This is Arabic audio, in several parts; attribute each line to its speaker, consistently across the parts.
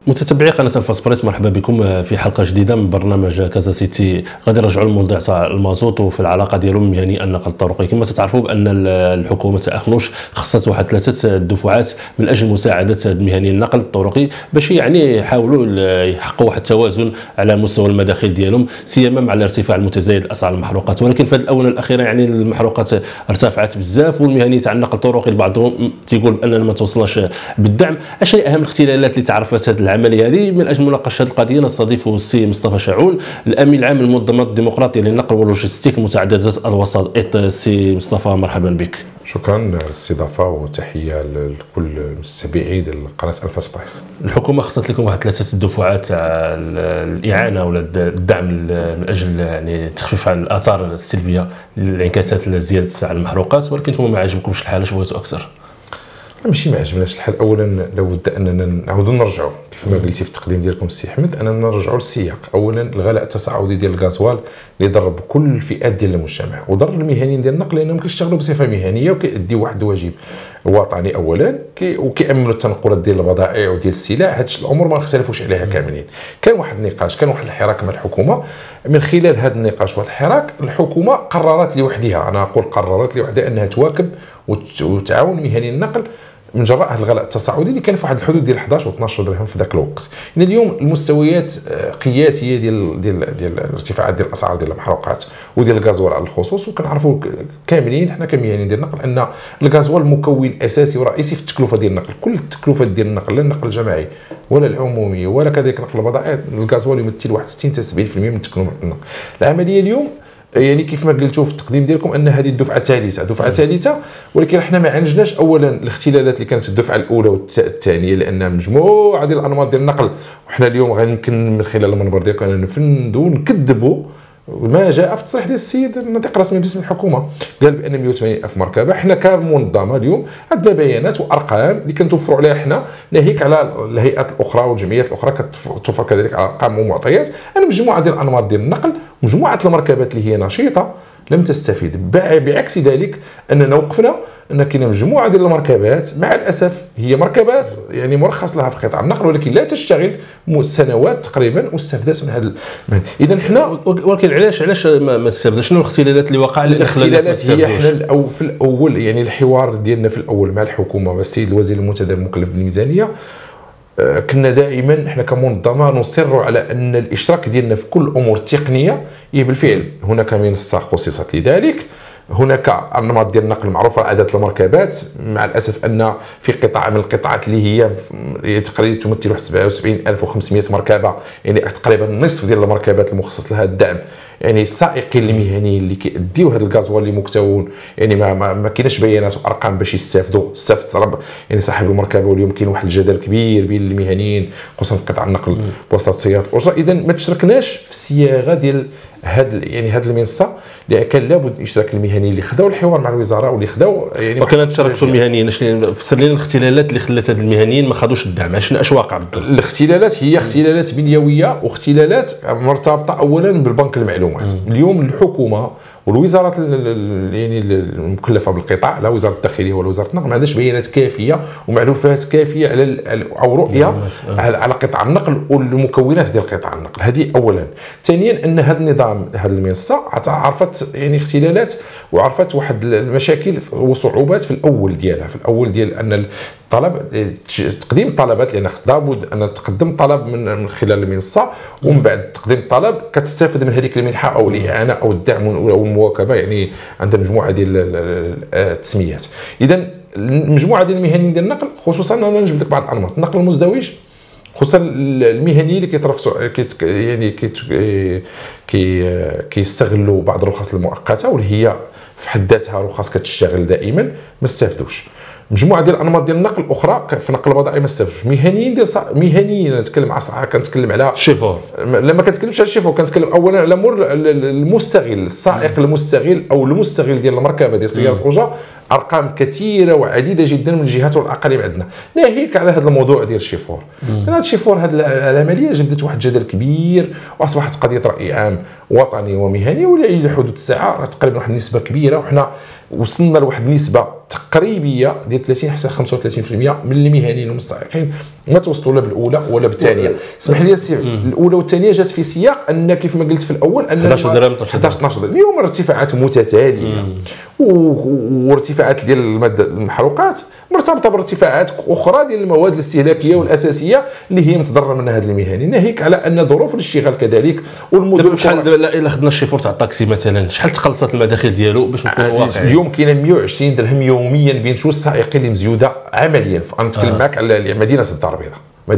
Speaker 1: متتبعي قناة الفاس بريس، مرحبا بكم في حلقة جديدة من برنامج كازا سيتي. غادي نرجعوا للموضوع تاع المازوت وفي العلاقة ديالهم يعني النقل الطرقي. كما تتعرفوا بأن الحكومة تاع أخنوش خصت واحد 3 دفعات من أجل مساعدة المهنيين النقل الطرقي باش يعني يحاولوا يحققوا واحد التوازن على مستوى المداخيل ديالهم، سيما مع الارتفاع المتزايد لأسعار المحروقات. ولكن في الآونة الأخيرة يعني المحروقات ارتفعت بزاف، والمهنيين تاع النقل الطرقي بعضهم تيقول بأننا ما توصلناش بالدعم. اشنو اهم الاختلالات اللي تعرفت هذه العمليه هذه؟ من اجل مناقشه هذه القضيه نستضيف السي مصطفى شعون، الامين العام للمنظمات الديمقراطيه للنقل واللوجستيك متعدده الوسائط. السي مصطفى مرحبا بك.
Speaker 2: شكرا للاستضافه وتحيه لكل متابعي قناه الفاس بريس.
Speaker 1: الحكومه خصت لكم واحد 3 دفعات تاع الاعانه ولا الدعم من اجل يعني التخفيف عن الاثار السلبيه للانعكاسات زياده تاع المحروقات، ولكن نتوما ما عجبكمش الحال، اش بغيتوا اكثر؟
Speaker 2: ماشي ما عجبناش الحال. اولا لابد اننا نعاودوا نرجعوا كيف ما قلتي في التقديم ديالكم السي احمد، اننا نرجعوا للسياق. اولا الغلاء التصاعدي ديال الغازوال اللي ضرب كل الفئات ديال المجتمع وضر المهنيين ديال النقل لانهم كيشتغلوا بصفه مهنيه وكيأديوا واحد الواجب وطني اولا وكيامنوا التنقلات ديال البضائع وديال السلع. هاد الامور ما نختلفوش عليها كاملين. كان واحد النقاش، كان واحد الحراك مع الحكومه. من خلال هذا النقاش وهذا الحراك الحكومه قررت لوحدها، انا اقول قررت لوحدها انها تواكب وتعاون مهنيين النقل من جراء هذا الغلاء التصاعدي اللي كان في واحد الحدود ديال 11 و12 درهم في ذاك الوقت. يعني اليوم المستويات قياسيه ديال الارتفاعات ديال الاسعار ديال المحروقات وديال الغازوال على الخصوص، وكنعرفوا كاملين حنا كمهنيين ديال النقل ان الغازوال مكون اساسي ورئيسي في التكلفه ديال النقل. كل التكلفات ديال النقل، لا النقل الجماعي ولا العمومي ولا كذلك نقل البضائع، الغازوال يمثل واحد 60 حتى 70% من تكلفه النقل. العمليه اليوم يعني كيف ما قلتوا في التقديم ديالكم ان هذه الدفعه الثالثه، ولكن احنا ما عالجناش اولا الاختلالات اللي كانت في الدفعه الاولى والثانيه، لان مجموعه ديال الانماط ديال النقل، وحنا اليوم غيمكن من خلال المنبر ديالكم اننا نفندوا ونكذبوا ما جاء في التصريح ديال السيد الناطق الرسمي باسم الحكومه. قال بان 180 الف مركبه. حنا كمنظمه اليوم عندنا بيانات وارقام اللي كنتوفروا عليها حنا، ناهيك على الهيئات الاخرى والجمعيات الاخرى كتوفر كذلك على ارقام ومعطيات. ان مجموعه ديال الانماط ديال النقل، مجموعه المركبات اللي هي نشيطه لم تستفيد. بعكس ذلك اننا وقفنا ان كاينه مجموعه ديال المركبات مع الاسف هي مركبات يعني مرخص لها في قطاع النقل، ولكن لا تشتغل سنوات تقريبا واستفادت من هذا. اذا حنا
Speaker 1: ولكن علاش ما استفدناش؟ شنو الاختلالات اللي وقع؟
Speaker 2: الاختلالات هي حنا في الاول يعني الحوار ديالنا في الاول مع الحكومه والسيد الوزير المنتدب المكلف بالميزانيه، كنا دائما احنا كمنظمه نصر على ان الاشتراك ديالنا في كل الامور التقنيه هي بالفعل هناك منصه خصصت لذلك، هناك انماط ديال النقل معروفه عدد المركبات. مع الاسف ان في قطاع من القطاعات اللي هي تقريبا تمثل 77500 مركبه، يعني تقريبا النصف ديال المركبات المخصص لها الدعم يعني السائقين المهنيين اللي كيأديو هذا الغازوال اللي مكتون، يعني ما كايناش بيانات وارقام باش يستافدوا. استفدت يعني صاحب المركبه، واليوم كاين واحد الجدل كبير بين المهنيين خصوصا في قطاع النقل بواسطه سيارات الاجره. اذا ما تشاركناش في الصياغه ديال هذه المنصه، لان كان لابد الاشتراك المهني اللي خداو الحوار مع الوزاره واللي خداو يعني
Speaker 1: وكانت تشاركوا المهنيين. فسر لنا الاختلالات اللي خلات هاد المهنيين ما خدوش الدعم. اش واقع بالضبط؟
Speaker 2: الاختلالات هي اختلالات بنيويه واختلالات مرتبطه اولا بالبنك المعلومات. اليوم الحكومه والوزارات يعني المكلفه بالقطاع، لا وزاره الداخليه ولا وزاره النقل، ما عندهاش بيانات كافيه ومعلومات كافيه على او رؤيه على قطاع النقل والمكونات ديال قطاع النقل. هذه اولا. ثانيا ان هذا النظام، هذه المنصه عرفت يعني اختلالات وعرفت واحد المشاكل وصعوبات في الاول ديالها. في الاول ديال ان الطلب تقديم الطلبات، لان لابد ان تقدم طلب من خلال المنصه، ومن بعد تقديم الطلب كتستافد من هذيك المنحه او الاعانه او الدعم او المواكبه، يعني عندها مجموعه ديال التسميات. اذا المجموعه ديال المهنيين ديال النقل خصوصا انا نجبد لك بعض الانماط النقل المزدوج، خصوصا المهنيين اللي كيترفسوا يعني كيستغلوا بعض الرخص المؤقته واللي هي في حد ذاتها رخص كتشتغل دائما، ما استفادوش. مجموعه ديال الانماط ديال النقل الاخرى في نقل البضائع ما استفادوش. مهنيين نتكلم على كنتكلم على
Speaker 1: الشيفور،
Speaker 2: لما كنتكلمش على الشيفور كنتكلم اولا على المستغل، السائق المستغل او المستغل ديال المركبه ديال سياره اوجا. ارقام كثيره وعديده جدا من الجهات والاقاليم عندنا، ناهيك على هذا الموضوع ديال الشيفور. هذا الشيفور هذه العمليه جبدت واحد الجدل كبير واصبحت قضيه راي عام وطني ومهني، والى حدود الساعه تقريبا واحد النسبه كبيره، وحنا وصلنا لواحد النسبه تقريبيه ديال 30 حتى 35% من المهنيين والمستحقين ما توصلوا لا بالاولى ولا بالثانيه. اسمح لي الاولى والثانيه جات في سياق ان كيف ما قلت في الاول ان
Speaker 1: 11 درهم
Speaker 2: 12 درهم. اليوم ارتفاعات متتاليه وارتفاعات ديال الماده المحروقات مرتبطه بارتفاعات اخرى ديال المواد الاستهلاكيه والاساسيه اللي هي متضرره منها هذه المهن، ناهيك على ان ظروف الاشتغال كذلك والمدن.
Speaker 1: شحال الا خدنا الشيفور تاع الطاكسي مثلا، شحال تقلصت المداخيل ديالو باش نكونوا واقعيين؟
Speaker 2: اليوم كاينه 120 درهم يوميا بين شو السائقين اللي مزيوده عمليا. انا نتكلم معك على مدينه الدار البيضاء،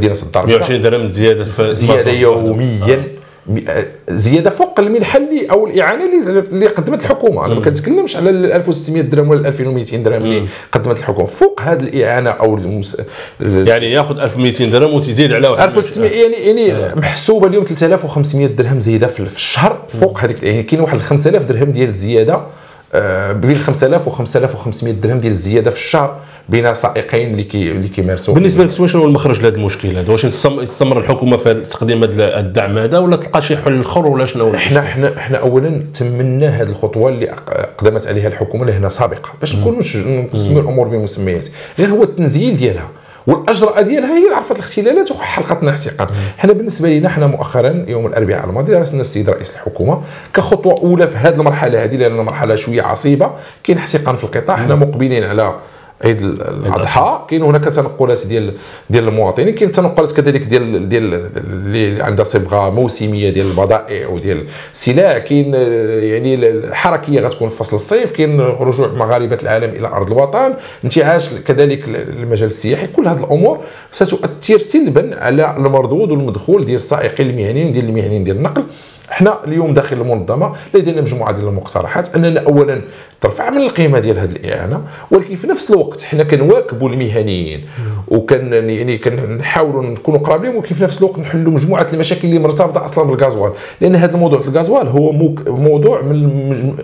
Speaker 1: 120 درهم
Speaker 2: زياده يوميا، زياده فوق المنحه اللي او الاعانه اللي قدمت الحكومه. انا ما كنتكلمش على 1600 درهم ولا 2200 درهم اللي قدمت الحكومه، فوق هذه الاعانه او
Speaker 1: يعني ياخذ 1200 درهم وتزيد على
Speaker 2: 1600 يعني محسوبه اليوم 3500 درهم زياده في الشهر فوق هذيك. يعني كاين واحد 5000 درهم ديال الزياده، بين 5000 و 5500 درهم ديال الزياده في الشهر بين سائقين اللي كيمارسوا.
Speaker 1: بالنسبه لك شنو هو المخرج لهذا المشكل هذا؟ واش تستمر الحكومه في تقديم هذا الدعم هذا ولا تلقى شي حل اخر ولا شنو؟
Speaker 2: احنا اولا تمنا هذه الخطوه اللي قدمت عليها الحكومه لهنا سابقه باش نكونوا نسميو الامور بمسميات، غير هو التنزيل ديالها والاجراء ديالها هي اللي عرفت الاختلالات وحلقتنا احتقان. حنا بالنسبه لنا حنا مؤخرا يوم الاربعاء الماضي درسنا السيد رئيس الحكومه كخطوه اولى في هذه المرحله هذه، لان مرحله شويه عصيبه، كاين احتقان في القطاع. حنا مقبلين على عيد الاضحى، كاين هناك تنقلات ديال المواطنين، كاين تنقلات كذلك ديال اللي عندها صبغه موسميه ديال البضائع وديال السلع، كاين يعني الحركيه غتكون في فصل الصيف، كاين رجوع مغاربه العالم الى ارض الوطن، انتعاش كذلك المجال السياحي. كل هذه الامور ستؤثر سلبا على المردود والمدخول ديال السائقين المهنيين ديال النقل. احنا اليوم داخل المنظمه لدينا مجموعه ديال المقترحات اننا اولا ترفع من القيمه ديال هذه الاعانه، ولكن في نفس الوقت حنا كنواكبوا المهنيين وكان يعني كنحاولوا نكونوا قراب لهم، ولكن في نفس الوقت نحلوا مجموعه المشاكل اللي مرتبطه اصلا بالغازوال، لان هذا الموضوع الغازوال هو موضوع من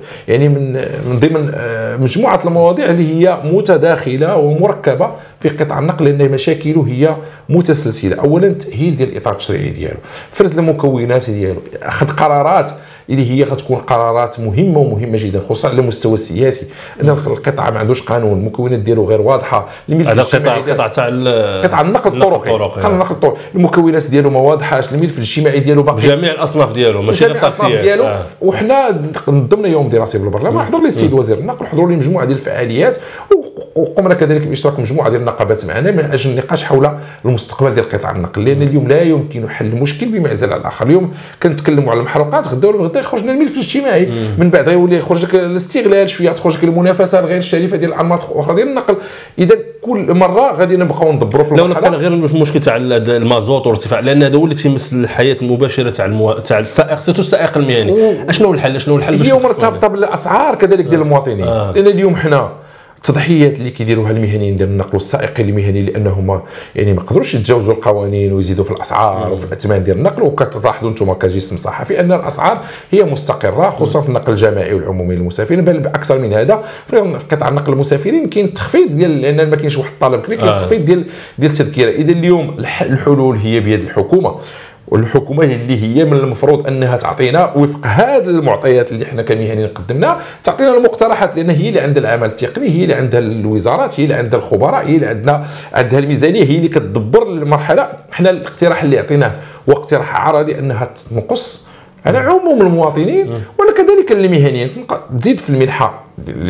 Speaker 2: ضمن مجموعه المواضيع اللي هي متداخله ومركبه في قطاع النقل، لان مشاكله هي متسلسله. اولا التاهيل ديال الاطار التشريعي ديالو، فرز المكونات ديالو، اخذ قرارات اللي هي غتكون قرارات مهمه ومهمه جدا، خصوصا على المستوى السياسي، ان القطاع ما عندوش قانون، المكونات ديالو غير واضحه.
Speaker 1: هذا القطاع تاع
Speaker 2: قطاع النقل الطرقي، المكونات ديالو ما واضحاش، الملف الاجتماعي ديالو باقي
Speaker 1: جميع الاصناف ديالو ماشي
Speaker 2: الطاكسيات. وحنا نظمنا يوم دراسي بالبرلمان، حضر لي السيد وزير النقل، حضروا لي مجموعه ديال الفعاليات، وقمنا كذلك باشتراك مجموعه ديال النقابات معنا من اجل النقاش حول المستقبل ديال قطاع النقل، لان اليوم لا يمكن حل المشكل بمعزل عن الاخر. اليوم كنتكلموا على المحروقات، غدا يخرج لنا الملف الاجتماعي، من بعد غيولي يخرج لك الاستغلال، شويه تخرج لك المنافسه الغير الشريفه ديال الانماط الاخرى ديال النقل. اذا كل مره غادي نبقاو ندبروا في
Speaker 1: المرحله. غير المشكل تاع المازوت وارتفاع، لان هذا هو اللي تيمس الحياه المباشره تاع السائق، سيرتو السائق المهني. اشنو الحل
Speaker 2: هي مرتبطه بالاسعار كذلك ديال المواطنين. لان اليوم حنا التضحيات اللي كيديروها المهنيين ديال النقل والسائقين المهنيين، لانهم يعني ما قدروش يتجاوزوا القوانين ويزيدوا في الاسعار وفي الاثمان ديال النقل. وكتلاحظوا انتم كجسم صحفي ان الاسعار هي مستقره، خصوصا في النقل الجماعي والعمومي للمسافرين، بل اكثر من هذا في قطاع النقل المسافرين كاين تخفيض ديال، لان ما كاينش واحد الطلب كبير، كاين تخفيض ديال التذكره. اذا اليوم الحلول هي بيد الحكومه، والحكومه اللي هي من المفروض انها تعطينا وفق هذه المعطيات اللي احنا كمهنيين قدمناها، تعطينا المقترحات، لان هي اللي عندها العمل التقني، هي اللي عندها الوزارات، هي اللي عندها الخبراء، هي اللي عندها الميزانيه، هي اللي كتدبر المرحله. احنا الاقتراح اللي عطيناه هو اقتراح عرضي انها تنقص على عموم المواطنين ولا كذلك المهنيين، تزيد في المنحه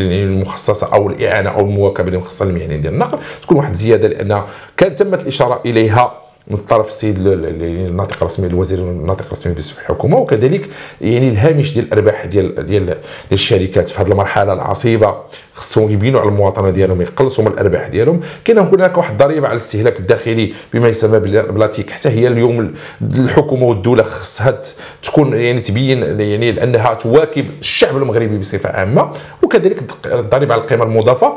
Speaker 2: المخصصه او الاعانه او المواكبه اللي مخصصه للمهنيين ديال النقل، تكون واحد الزياده، لان كانت تمت الاشاره اليها من طرف السيد الناطق الرسمي، الوزير الناطق الرسمي باسم الحكومه. وكذلك يعني الهامش ديال الارباح ديال الشركات في هذه المرحله العصيبه خصهم يبينوا على المواطنه ديالهم، يقلصوا من الارباح ديالهم. كاين هناك واحد الضريبه على الاستهلاك الداخلي بما يسمى بلاتيك، حتى هي اليوم الحكومه والدوله خصها تكون يعني تبين يعني لانها تواكب الشعب المغربي بصفه عامه. وكذلك الضريبه على القيمه المضافه،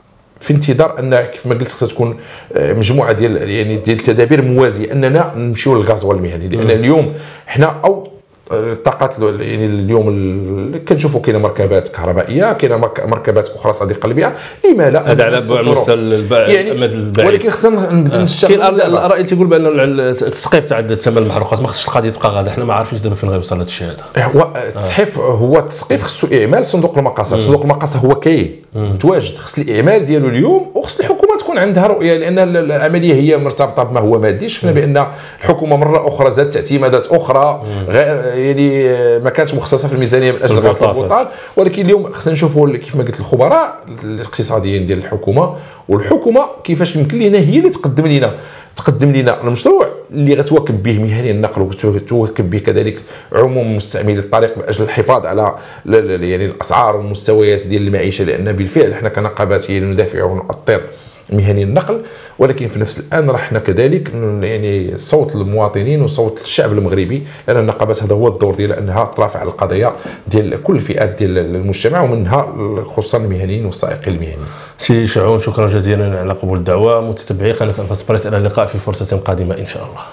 Speaker 2: في انتظار ان كيف ما قلت خصها تكون مجموعه ديال التدابير موازيه اننا نمشيو للغاز والمهني، لان اليوم حنا الطاقات يعني اليوم كنشوفوا كاينه مركبات كهربائيه، كاينه مركبات اخرى صديقه للبيئه، لما لا؟
Speaker 1: هذا على مستوى المدى البعيد،
Speaker 2: ولكن خصنا نبدا نشتغل.
Speaker 1: كاين الاراء اللي تيقول بان التسقيف تاع ثمن المحروقات ما خصش القضيه تبقى غاده، حنا ما عارفينش دابا فين غيوصل هذا الشيء هذا.
Speaker 2: هو التسحيف هو التسقيف خصو اعمال صندوق المقاصه. صندوق المقاصه هو كاين متواجد، خص الاعمال ديالو اليوم، وخص الحكومه تكون عندها رؤيه، لان العمليه هي مرتبطه بما هو مادي. شفنا بان الحكومه مره اخرى زادت اعتمادات اخرى غير يعني ما كانتش مخصصه في الميزانيه من اجل غسل البطال، ولكن اليوم خصنا نشوفوا كيف ما قلت الخبراء الاقتصاديين ديال الحكومه، والحكومه كيفاش يمكن لنا هي اللي تقدم لنا المشروع اللي غتواكب به مهني النقل، وتواكب به كذلك عموم مستعملي الطريق من اجل الحفاظ على يعني الاسعار والمستويات ديال المعيشه، لان بالفعل حنا كنقابات هي ندافع ونؤطر مهني النقل، ولكن في نفس الان رحنا كذلك يعني صوت المواطنين وصوت الشعب المغربي، لان النقابات هذا هو الدور ديالها، انها ترافع القضايا ديال كل الفئات ديال المجتمع، ومنها خصوصا المهنيين والسائقين المهنيين.
Speaker 1: سي شعون، شكرا جزيلا على قبول الدعوه. متتبعي قناه الفاس بريس، الى اللقاء في فرصه قادمه ان شاء الله.